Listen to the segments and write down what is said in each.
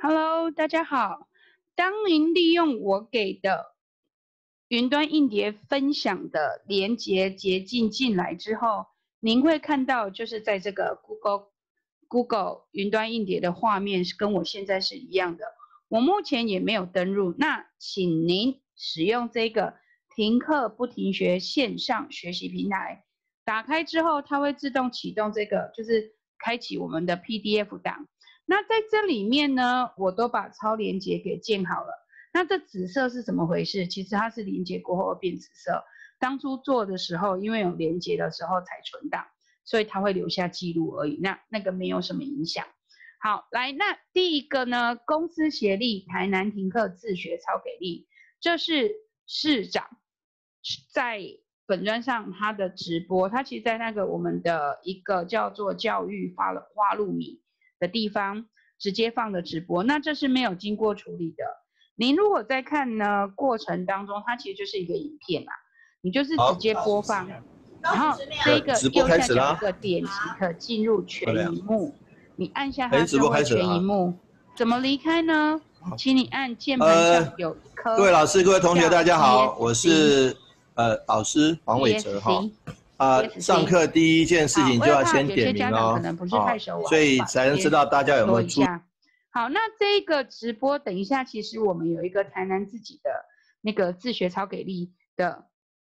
Hello，大家好。当您利用我给的云端硬碟分享的连接捷径进来之后，您会看到就是在这个 Google 云端硬碟的画面是跟我现在是一样的。我目前也没有登入，那请您使用这个停课不停学线上学习平台，打开之后它会自动启动这个，就是开启我们的 PDF 档。那在这里面呢，我都把超连结给建好了。那这紫色是怎么回事？其实它是连结过后会变紫色。当初做的时候，因为有连结的时候才存档，所以它会留下记录而已。那个没有什么影响。好，来，那第一个呢，公司协力台南停课自学超给力，这是市长在本专上他的直播，他其实在那个我们的一个叫做教育花露米的地方直接放的直播，那这是没有经过处理的。您如果在看呢过程当中，它其实就是一个影片啊，你就是直接播放，然后这个右下角一个点击可进入全荧幕，你按下它就会全荧幕。怎么离开呢？请你按键盘上有一颗。 各位老师、各位同学，大家好，我是导师黄伟哲哈。上课第一件事情就要先点名哦，所以才能知道大家有没有注意。 好，那这个直播等一下，其实我们有一个台南自己的那个自学超给力的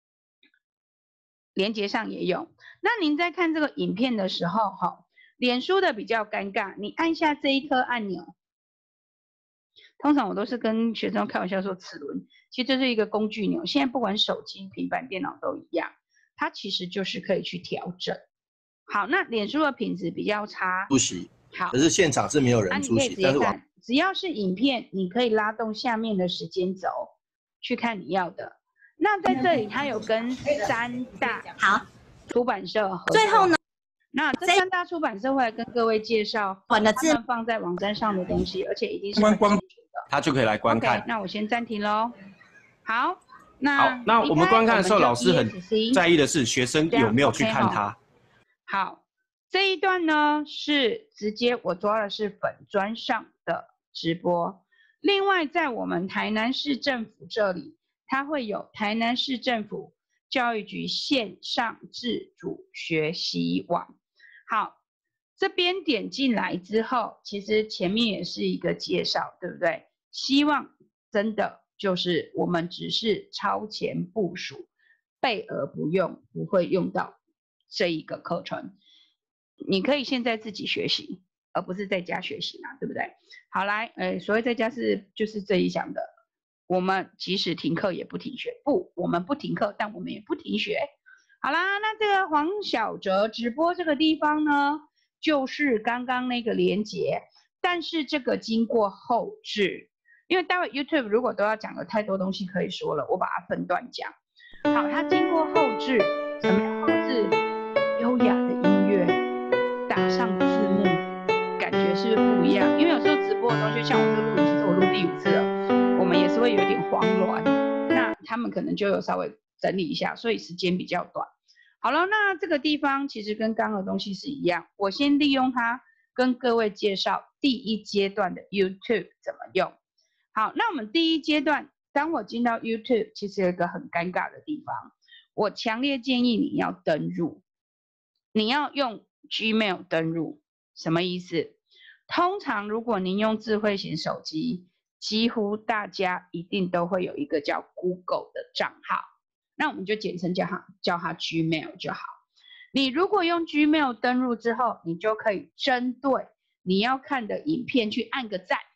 连结上也有。那您在看这个影片的时候，脸书的比较尴尬，你按下这一颗按钮。通常我都是跟学生开玩笑说齿轮，其实这是一个工具钮。现在不管手机、平板电脑都一样，它其实就是可以去调整。好，那脸书的品质比较差， 出席。 好， 可是现场是没有人出席。 你可以直接看，只要是影片，你可以拉动下面的时间轴去看你要的。那在这里，它有跟3大出版社合作。 最后呢？ 那这3大出版社会来跟各位介绍他们放在网站上的东西，而且一定是很清楚的， 他就可以来观看。 那我先暂停喽。好，那我们观看的时候，老师很在意的是学生有没有去看它。 好，这一段呢是直接我抓的是本专上的直播。另外，在我们台南市政府这里，它会有台南市政府教育局线上自主学习网。好，这边点进来之后，其实前面也是一个介绍，对不对？希望真的就是我们只是超前部署，备而不用，不会用到这一个课程。你可以现在自己学习，而不是在家学习嘛，对不对？好，来，所谓在家就是这里讲的，我们即使停课也不停学，不，我们不停课，但我们也不停学。好啦，那这个黄小哲直播这个地方呢，就是刚刚那个连结，但是这个经过后置，因为待会 YouTube 如果都要讲的太多东西可以说了，我把它分段讲。好，它经过后置，怎么样后置？优雅的音乐，打上字幕，感觉是不是不一样？因为有时候直播的东西，像我这个录音，其实我录第5次了，我们也是会有点慌乱，那他们可能就有稍微整理一下，所以时间比较短。好了，那这个地方其实跟刚刚的东西是一样，我先利用它跟各位介绍第1阶段的 YouTube 怎么用。好，那我们第1阶段，当我进到 YouTube， 其实有一个很尴尬的地方，我强烈建议你要登入，你要用 Gmail 登入，什么意思？通常如果您用智慧型手机，几乎大家一定都会有一个叫 Google 的账号。那我们就简称叫它 Gmail 就好。你如果用 Gmail 登入之后，你就可以针对你要看的影片去按个赞。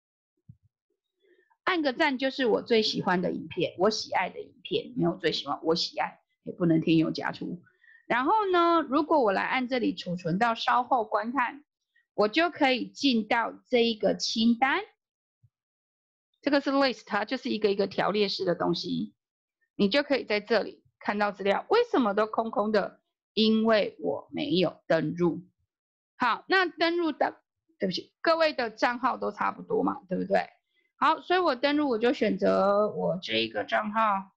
按个赞就是我最喜欢的影片，我喜爱的影片，没有最喜欢，我喜爱，也不能添油加醋。然后呢，如果我来按这里储存到稍后观看，我就可以进到这一个清单。这个是 list， 它就是一个一个条列式的东西。你就可以在这里看到资料，为什么都空空的？因为我没有登入。好，那登入的，对不起，各位的账号都差不多嘛，对不对？好，所以我登入我就选择我这一个账号。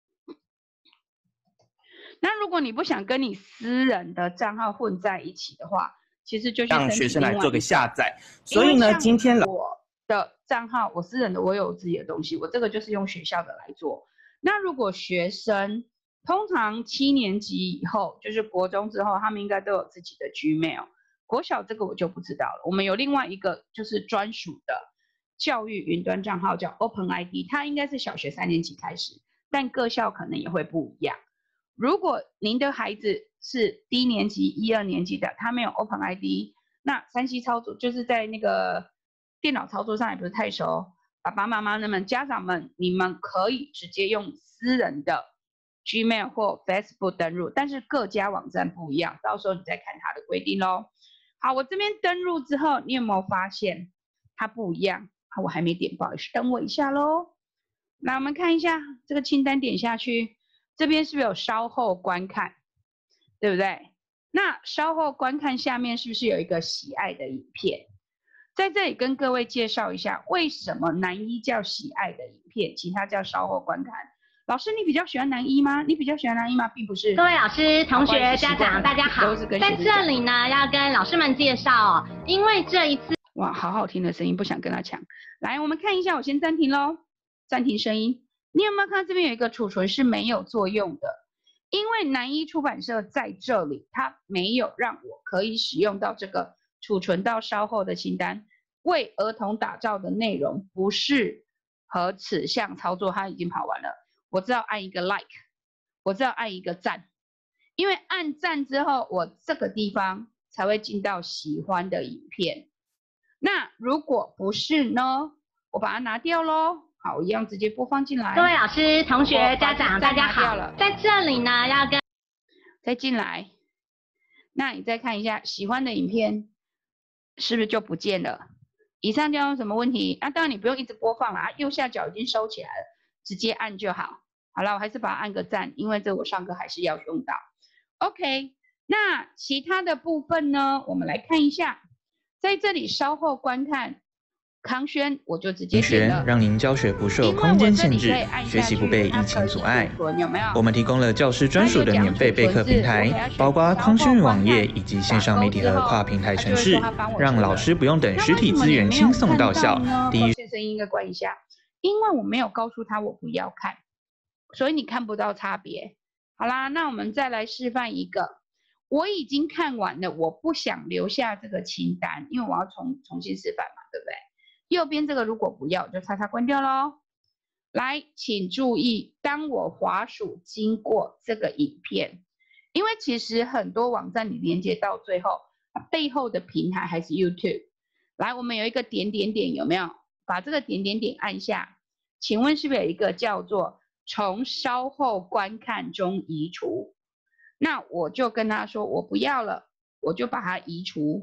那如果你不想跟你私人的账号混在一起的话， 其实就是让学生来做个下载。所以呢，今天我的账号，我私人的，我有自己的东西，我这个就是用学校的来做。那如果学生通常7年级以后，就是国中之后，他们应该都有自己的 Gmail。国小这个我就不知道了。我们有另外一个就是专属的教育云端账号叫 OpenID， 它应该是小学3年级开始，但各校可能也会不一样。如果您的孩子是低年级1、2年级的，他没有 OpenID， 那3C 操作就是在那个电脑操作上也不是太熟，爸爸妈妈们、家长们，你们可以直接用私人的 Gmail 或 Facebook 登录，但是各家网站不一样，到时候你再看它的规定咯。好，我这边登录之后，你有没有发现它不一样？好，我还没点，不好意思，等我一下咯。来，我们看一下这个清单，点下去，这边是不是有稍后观看，对不对？那稍后观看下面是不是有一个喜爱的影片？在这里跟各位介绍一下，为什么南一叫喜爱的影片，其他叫稍后观看。老师，你比较喜欢南一吗？你比较喜欢南一吗？并不是。 各位老师、同学、家长，大家好。在这里呢，要跟老师们介绍因为这一次， 哇，好好听的声音，不想跟他抢。来，我们看一下，我先暂停咯，暂停声音。你有没有看到这边有一个储存是没有作用的？因为南一出版社在这里，它没有让我可以使用到这个储存到稍后的清单。为儿童打造的内容不是和此项操作，它已经跑完了。我知道按一个 like， 我知道按一个赞，因为按赞之后，我这个地方才会进到喜欢的影片。那如果不是呢，我把它拿掉咯。好，我一样直接播放进来。 各位老师、同学、家长，大家好。在这里呢，要跟再进来。那你再看一下喜欢的影片，是不是就不见了？以上就有什么问题？当然你不用一直播放了，右下角已经收起来了，直接按就好。好了，我还是把它按个赞，因为这我上课还是要用到。OK， 那其他的部分呢，我们来看一下，在这里稍后观看。康轩，我就直接点了， 让您教学不受空间限制，学习不被疫情阻碍。我们提供了教师专属的免费备课平台，包括康轩网页以及线上媒体和跨平台程式，让老师不用等实体资源轻松到校。第一， 声音应该关一下，因为我没有告诉他我不要看，所以你看不到差别。好啦，那我们再来示范一个，我已经看完了，我不想留下这个清单，因为我要重新示范嘛，对不对？右边这个如果不要，就叉叉关掉咯。来，请注意，当我滑鼠经过这个影片，因为其实很多网站你连接到最后，它背后的平台还是 YouTube。来，我们有一个点点点，有没有？把这个点点点按下，请问是不是有一个叫做从稍后观看中移除？那我就跟他说我不要了，我就把它移除。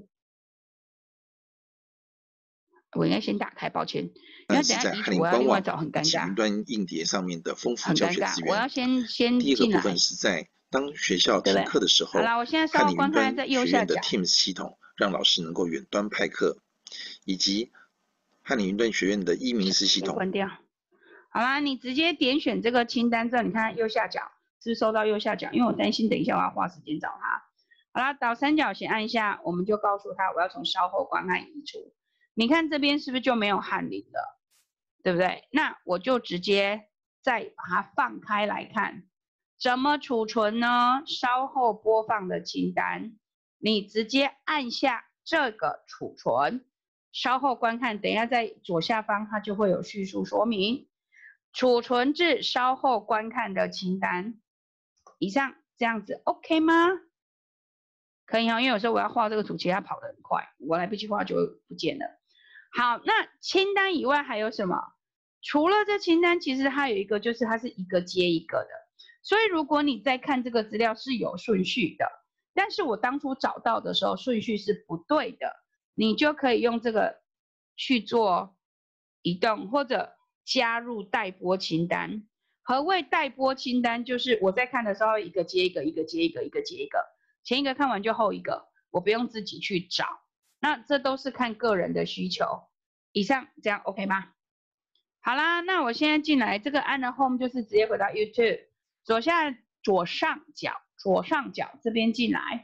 我应该先打开，抱歉。 但是在翰林官网云端硬碟上面的丰富教学资源。 我要先第一个部分是在当学校停课的时候， 好了，我现在稍后观看在右下角。 翰林云端学院的 Teams 系统让老师能够远端派课，以及翰林云端学院的明师系统。 关掉。好啦，你直接点选这个清单之后，你看右下角是不是收到右下角？因为我担心等一下我要花时间找它。好啦，倒三角形按一下，我们就告诉他我要从稍后观看移除。你看这边是不是就没有翰林了，对不对？那我就直接再把它放开来看，怎么储存呢？稍后播放的清单，你直接按下这个储存，稍后观看，等一下在左下方它就会有叙述说明，储存至稍后观看的清单。以上这样子 OK 吗？可以哈，因为有时候我要画这个图，其实它跑得很快，我来不及画就会不见了。好，那清单以外还有什么？除了这清单，其实它有一个，就是它是一个接一个的。所以如果你在看这个资料是有顺序的，但是我当初找到的时候顺序是不对的，你就可以用这个去做移动或者加入待播清单。何谓待播清单？就是我在看的时候一个接一个，一个接一个，一个接一个，前一个看完就后一个，我不用自己去找。那这都是看个人的需求。以上这样 OK 吗？好啦，那我现在进来，这个按了 Home 就是直接回到 YouTube， 左上角这边进来，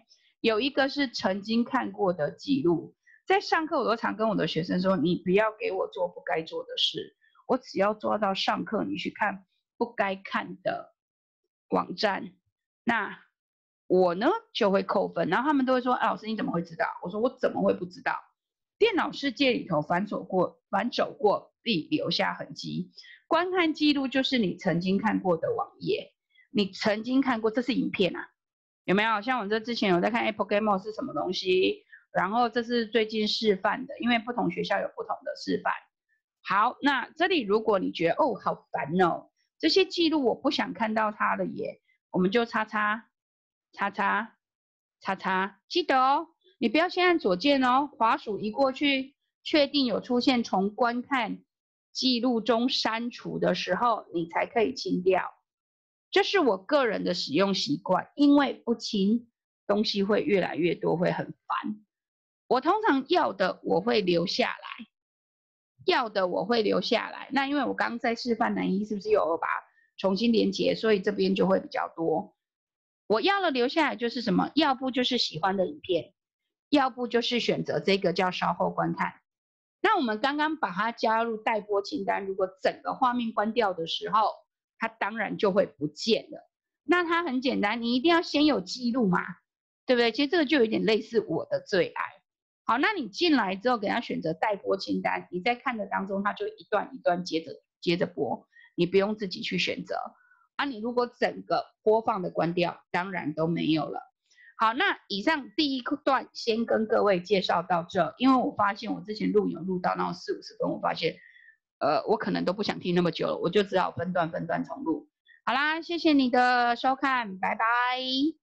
有一个是曾经看过的记录。在上课我都常跟我的学生说，你不要给我做不该做的事，我只要抓到上课你去看不该看的网站，那我呢就会扣分。然后他们都会说，老师你怎么会知道？我说我怎么会不知道？电脑世界里头反走过必留下痕迹。观看记录就是你曾经看过的网页，你曾经看过，这是影片啊，有没有？像我这之前有在看 Apple Game 是什么东西，然后这是最近示范的，因为不同学校有不同的示范。好，那这里如果你觉得哦好烦哦，这些记录我不想看到它了耶，我们就叉叉叉叉叉叉，记得哦，你不要先按左键哦，滑鼠移过去，确定有出现从观看记录中删除的时候，你才可以清掉。这是我个人的使用习惯，因为不清东西会越来越多，会很烦。我通常要的我会留下来，那因为我刚在示范南一是不是有把重新连结，所以这边就会比较多。我要了留下来就是什么？要不就是喜欢的影片，要不就是选择这个叫稍后观看。那我们刚刚把它加入待播清单，如果整个画面关掉的时候，它当然就会不见了。那它很简单，你一定要先有记录嘛，对不对？其实这个就有点类似我的最爱。好，那你进来之后给它选择待播清单，你在看的当中它就一段一段接着播，你不用自己去选择。你如果整个播放的关掉，当然都没有了。好，那以上第一段先跟各位介绍到这，因为我发现我之前录影录到那种40-50分，我发现我可能都不想听那么久了，我就只好分段重录。好啦，谢谢你的收看，拜拜。